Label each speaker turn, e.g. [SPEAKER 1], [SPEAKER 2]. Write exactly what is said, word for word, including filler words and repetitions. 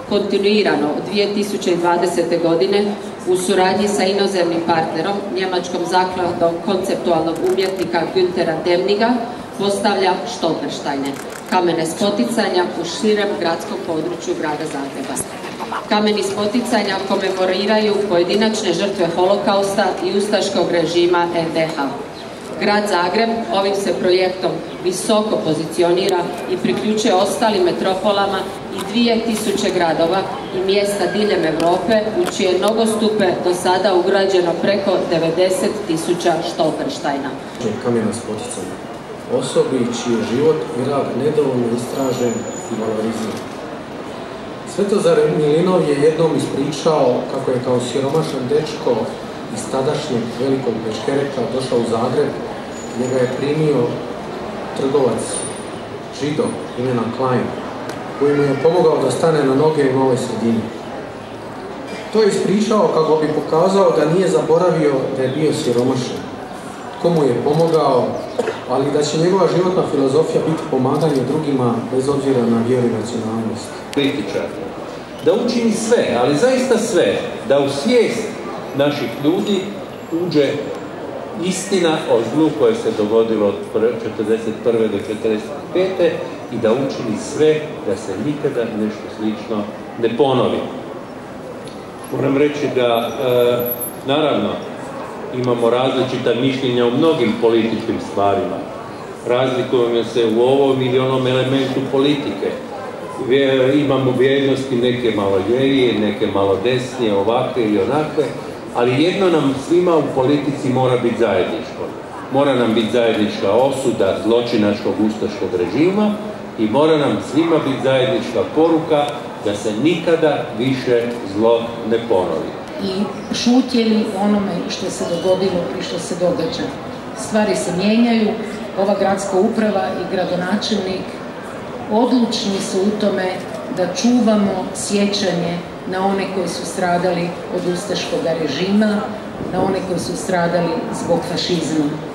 [SPEAKER 1] kontinuirano od dvije tisuće dvadesete. godine u suradnji sa inozemnim partnerom, njemačkom zakladom konceptualnog umjetnika Güntera Demniga, postavlja Stolpersteine, kamene spoticanja u širem gradskom području grada Zagreba. Kameni spoticanja komemoriraju pojedinačne žrtve holokausta i ustaškog režima en de ha. Grad Zagreb ovim se projektom visoko pozicionira i priključuje ostalim metropolama i dvije tisuće gradova i mjesta diljem Europe u čije nogostupe do sada ugrađeno preko devedeset tisuća Stolpersteina.
[SPEAKER 2] Kamena spoticanja. Osobi čiji je život i rad nedovoljno istražen i valoriziran. Svetozar Milinov je jednom ispričao kako je kao siromašan dečko iz tadašnjeg velikog Beškereka došao u Zagreb, gdje ga je primio trgovac, Žido, imena Klein, koji mu je pomogao da stane na noge u novoj sredini. To je ispričao kako bi pokazao da nije zaboravio da je bio siromašan, tko mu je pomogao, ali da će njegova životna filozofija biti pomaganje drugima bez obzira na vjeru i nacionalnost.
[SPEAKER 3] Kritičar, da učini sve, ali zaista sve, da u svijest naših ljudi uđe istina o zlu koje se dogodilo od četrdeset prve do četrdeset pete i da učini sve da se nikada nešto slično ne ponovi. Moram reći da, e, naravno, imamo različita mišljenja o mnogim političkim stvarima. Razlikujemo se u ovom ili onom elementu politike. Imamo vrijednosti neke malo ljevije, neke malo desnije, ovakve ili onakve, ali jedno nam svima u politici mora biti zajedničko. Mora nam biti zajednička osuda zločinačkog ustaškog režima i mora nam svima biti zajednička poruka da se nikada više zlo ne ponovi.
[SPEAKER 4] I šutjeli onome što se dogodilo i što se događa. Stvari se mijenjaju, ova gradska uprava i gradonačelnik odlučni su u tome da čuvamo sjećanje na one koji su stradali od ustaškog režima, na one koji su stradali zbog fašizma.